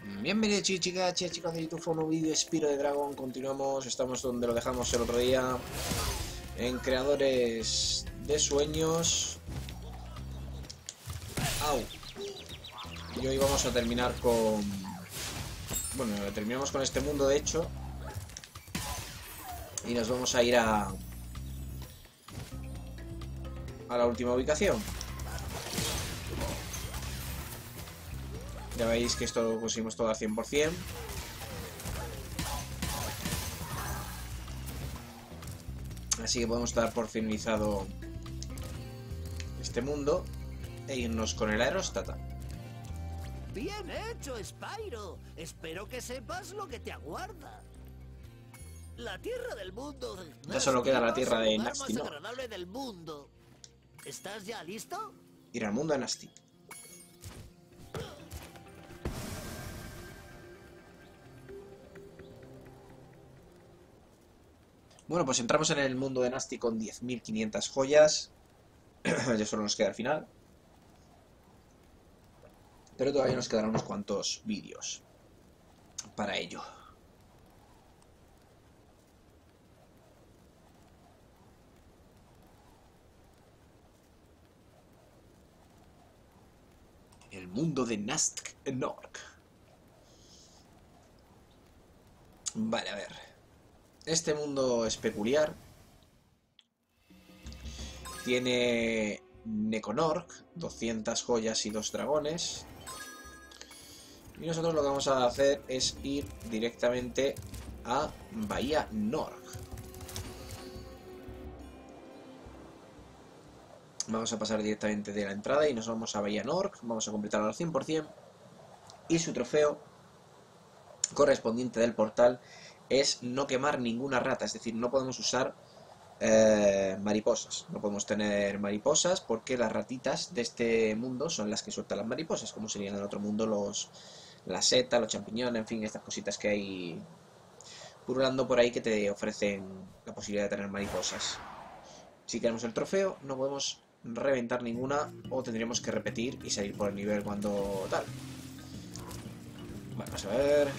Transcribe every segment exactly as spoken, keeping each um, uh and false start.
Bienvenidos chicas, chicos de YouTube a un nuevo vídeo de Spyro the Dragon. Continuamos, estamos donde lo dejamos el otro día, en Creadores de Sueños. Au. Y hoy vamos a terminar con... Bueno, terminamos con este mundo de hecho. Y nos vamos a ir a... a la última ubicación. Ya veis que esto lo pusimos todo al cien por cien. Así que podemos dar por finalizado este mundo e irnos con el aerostáta. Bien hecho, Spyro. Espero que sepas lo que te aguarda. La tierra del mundo de Gnasty. Ya solo queda la tierra de es el lugar Gnasty, más ¿no? agradable del mundo. ¿Estás ya listo? Ir al mundo de Gnasty. Bueno, pues entramos en el mundo de Gnasty con diez mil quinientas joyas. Ya solo nos queda el final. Pero todavía nos quedarán unos cuantos vídeos para ello. El mundo de Gnasty-Gnorc. Vale, a ver. Este mundo es peculiar. Tiene Necognorc, doscientas joyas y dos dragones. Y nosotros lo que vamos a hacer es ir directamente a Bahía Gnorc. Vamos a pasar directamente de la entrada y nos vamos a Bahía Gnorc. Vamos a completarlo al cien por cien. Y su trofeo correspondiente del portal es no quemar ninguna rata. Es decir, no podemos usar eh, mariposas. No podemos tener mariposas porque las ratitas de este mundo son las que sueltan las mariposas. Como serían en el otro mundo los... la seta, los champiñones, en fin, estas cositas que hay pululando por ahí que te ofrecen la posibilidad de tener mariposas. Si queremos el trofeo, no podemos reventar ninguna o tendríamos que repetir y salir por el nivel cuando tal. Vamos a ver.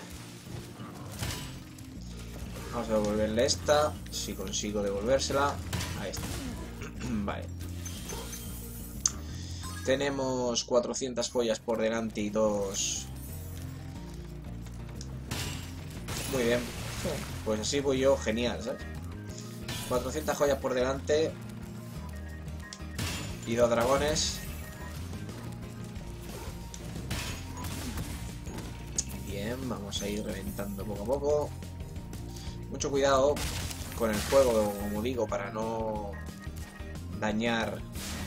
Vamos a devolverle esta, si consigo devolvérsela. Ahí está. Vale. Tenemos cuatrocientas joyas por delante y dos... Muy bien, pues así voy yo, genial, ¿sabes? cuatrocientas joyas por delante y dos dragones. Bien, vamos a ir reventando poco a poco. Mucho cuidado con el fuego, como digo, para no dañar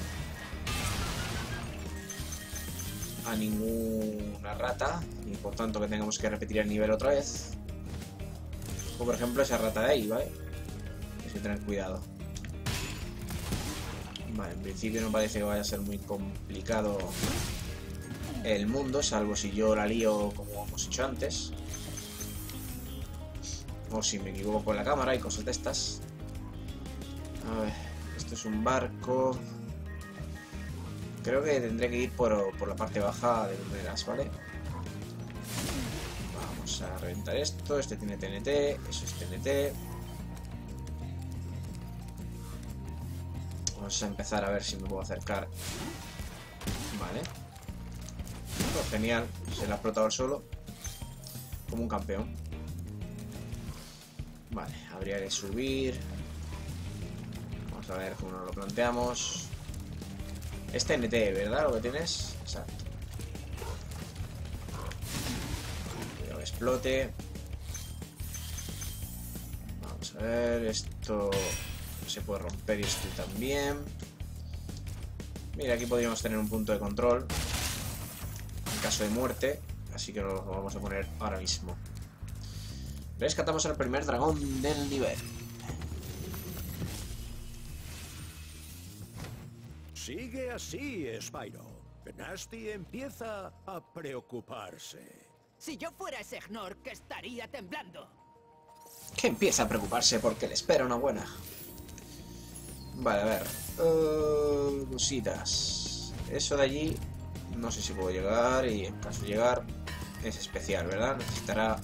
a ninguna rata y por tanto que tengamos que repetir el nivel otra vez. O por ejemplo esa rata de ahí, ¿vale? Hay que tener cuidado. Vale, en principio no parece que vaya a ser muy complicado el mundo, salvo si yo la lío como hemos hecho antes. O si me equivoco con la cámara y cosas de estas. A ver, esto es un barco. Creo que tendré que ir por, por la parte baja de primeras, ¿vale? Vamos a reventar esto. Este tiene T N T, eso es T N T. Vamos a empezar a ver si me puedo acercar. Vale. Oh, genial, se lo ha explotado solo. Como un campeón. Vale, habría que subir. Vamos a ver cómo nos lo planteamos. Es T N T, ¿verdad? Lo que tienes. Exacto. Cuidado que explote. Vamos a ver. Esto se puede romper y esto también. Mira, aquí podríamos tener un punto de control en caso de muerte. Así que lo vamos a poner ahora mismo. Rescatamos al primer dragón del nivel. Sigue así, Spyro. Gnasty empieza a preocuparse. Si yo fuera ese Gnorc, estaría temblando. Que empieza a preocuparse porque le espera una buena. Vale, a ver. Uh, cositas. Eso de allí. No sé si puedo llegar y en caso de llegar... es especial, ¿verdad? Necesitará...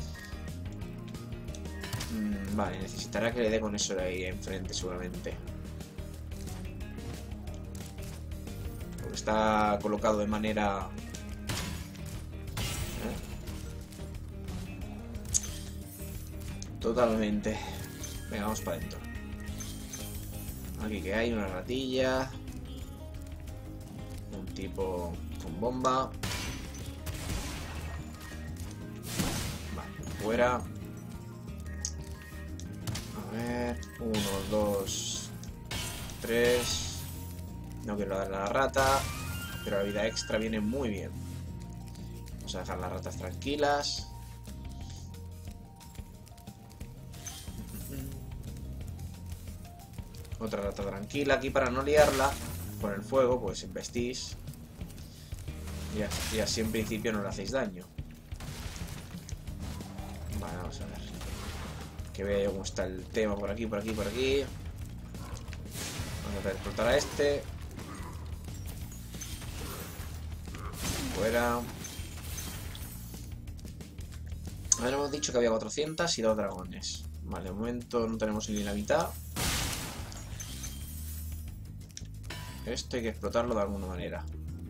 Mm, vale, necesitará que le dé con eso de ahí enfrente, seguramente. Porque está colocado de manera... ¿Eh? Totalmente. Venga, vamos para adentro. Aquí que hay una ratilla. Un tipo con bomba. Vale, fuera. A ver, uno, dos, tres. No quiero darle a la rata, pero la vida extra viene muy bien. Vamos a dejar las ratas tranquilas. Otra rata tranquila aquí para no liarla con el fuego, pues embestís. Y así, y así en principio no le hacéis daño. Vale, vamos a ver. Que vea cómo está el tema por aquí, por aquí, por aquí. Vamos a explotar a este. Fuera. A ver, hemos dicho que había cuatrocientos y dos dragones. Vale, de momento no tenemos ni la mitad. Esto hay que explotarlo de alguna manera.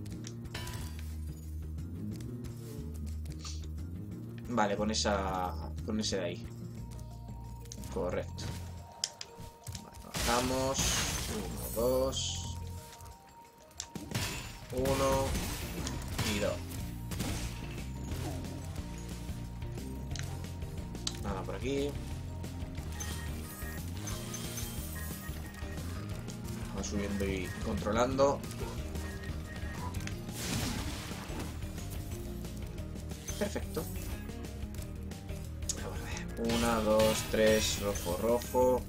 Vale, con esa... con ese de ahí. Correcto. Vale, bajamos. Uno, dos. Uno. Y dos. Nada por aquí. Vamos subiendo y controlando. Perfecto. Una, dos, tres, rojo, rojo.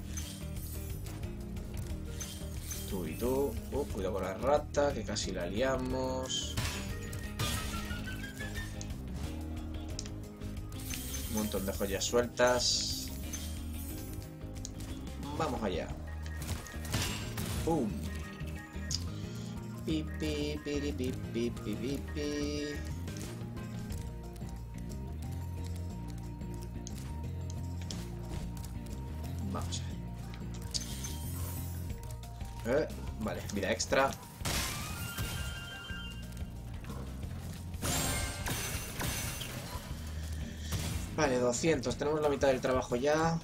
Tú y tú. Uh, cuidado con la rata, que casi la liamos. Un montón de joyas sueltas. Vamos allá. ¡Pum! Pi, pi, pi, pi, pi, pi, pi, pi. Vamos a ver. Eh, vale, vida extra. Vale, doscientos. Tenemos la mitad del trabajo ya.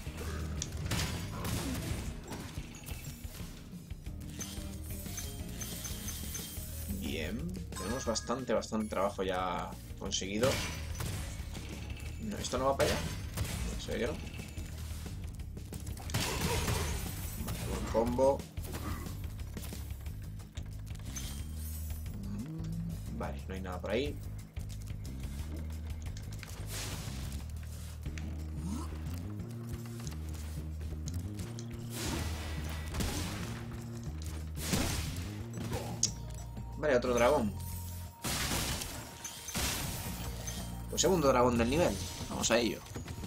Bien. Tenemos bastante, bastante trabajo ya conseguido. No, ¿esto no va para allá? ¿En serio? Vale, buen combo. Vale, no hay nada por ahí. Vale, otro dragón. Pues segundo dragón del nivel. Vamos a ello.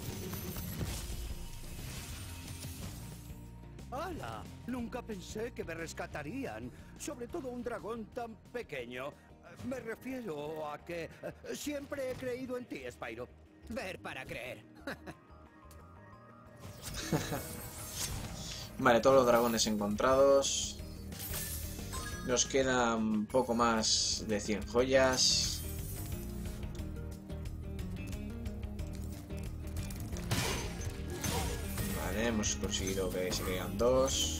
¡Hala! Nunca pensé que me rescatarían. Sobre todo un dragón tan pequeño. Me refiero a que eh, siempre he creído en ti, Spyro. Ver para creer. Vale, todos los dragones encontrados. Nos quedan poco más de cien joyas. Vale, hemos conseguido que se caigan dos.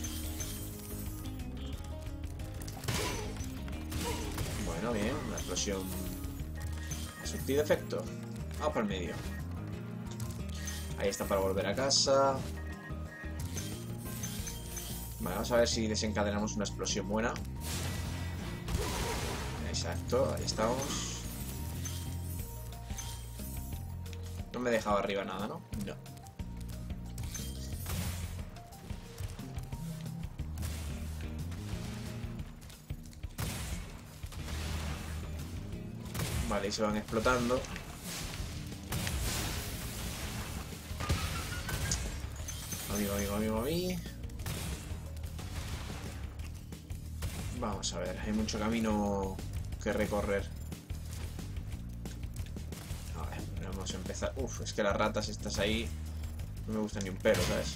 Bueno, bien, una explosión ha surtido efecto. Vamos por el medio. Ahí está para volver a casa. Vale, vamos a ver si desencadenamos una explosión buena. Exacto, ahí estamos. No me he dejado arriba nada, ¿no? No. Vale, y se van explotando. Amigo, amigo, amigo, amigo. Vamos a ver, hay mucho camino que recorrer. Vamos a empezar. Uf, es que las ratas estas ahí no me gustan ni un pelo, ¿sabes?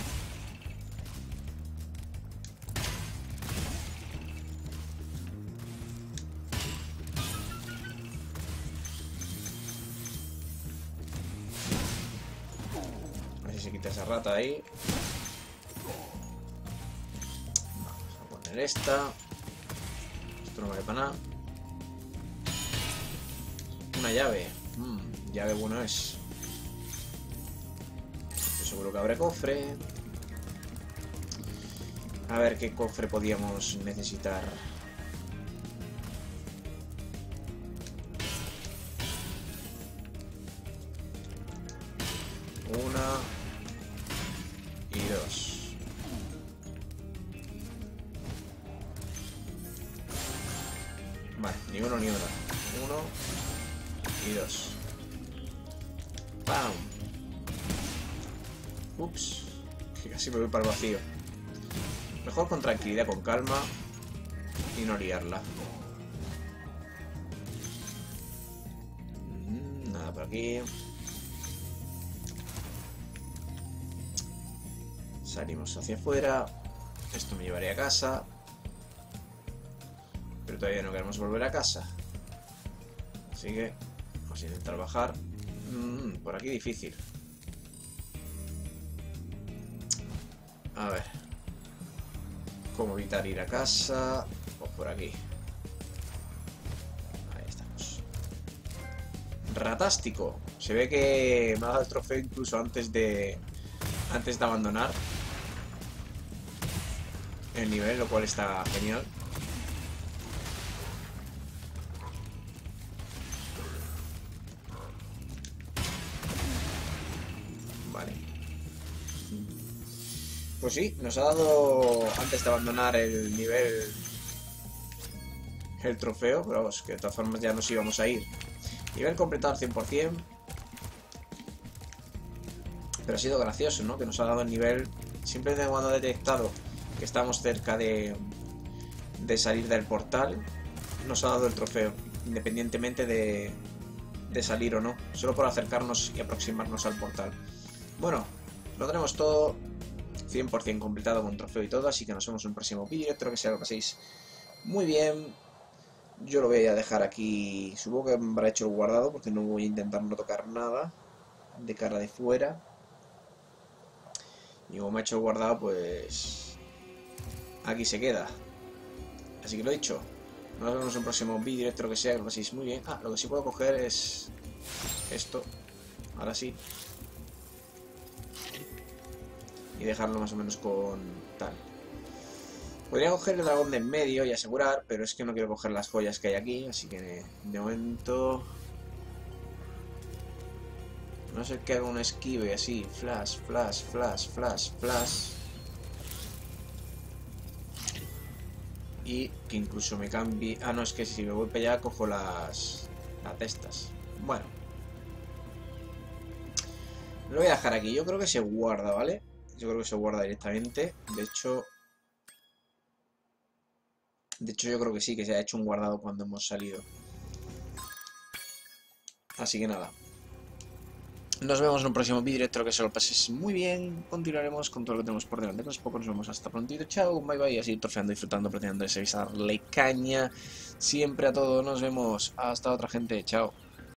A ver si se quita esa rata ahí. Vamos a poner esta. Esto no vale para nada. Una llave. Mm, llave bueno es. Estoy seguro que abre cofre. A ver qué cofre podíamos necesitar. Una y dos. Vale, ni uno ni una. Uno y dos. ¡Pam! Ups, que casi me voy para el vacío. Mejor con tranquilidad, con calma y no liarla. Mm, nada por aquí. Salimos hacia afuera. Esto me llevaría a casa. Pero todavía no queremos volver a casa. Así que vamos a intentar bajar. Mm, por aquí difícil. A ver. ¿Cómo evitar ir a casa? Pues por aquí. Ahí estamos. Ratástico. Se ve que me ha dado el trofeo incluso antes de... Antes de abandonar el nivel, lo cual está genial. Vale. Pues sí, nos ha dado antes de abandonar el nivel el trofeo, pero vamos, que de todas formas ya nos íbamos a ir. Nivel completado al cien por cien. Pero ha sido gracioso, ¿no? Que nos ha dado el nivel simplemente cuando ha detectado que estamos cerca de, de salir del portal. Nos ha dado el trofeo, independientemente de, de salir o no. Solo por acercarnos y aproximarnos al portal. Bueno, lo tenemos todo cien por cien completado con trofeo y todo. Así que nos vemos en un próximo vídeo. Espero que sea lo paséis muy bien. Yo lo voy a dejar aquí. Supongo que me habrá hecho el guardado porque no voy a intentar no tocar nada de cara de fuera. Y como me ha hecho guardado, pues aquí se queda. Así que lo dicho, nos vemos en un próximo vídeo. Espero que sea, que lo paséis muy bien. Ah, lo que sí puedo coger es esto. Ahora sí. Y dejarlo más o menos con tal. Podría coger el dragón de en medio y asegurar, pero es que no quiero coger las joyas que hay aquí. Así que de momento... No sé que haga un esquive así, flash, flash, flash, flash, flash. Y que incluso me cambie... Ah, no, es que si me voy para allá cojo las, las testas. Bueno. Lo voy a dejar aquí. Yo creo que se guarda, ¿vale? Yo creo que se guarda directamente. De hecho... De hecho yo creo que sí, que se ha hecho un guardado cuando hemos salido. Así que nada. Nos vemos en un próximo vídeo, espero que se lo paséis muy bien. Continuaremos con todo lo que tenemos por delante. Pues poco nos vemos hasta prontito. Chao, bye bye. Así trofeando, disfrutando, pretendiendo darle caña siempre a todo. Nos vemos. Hasta otra, gente. Chao.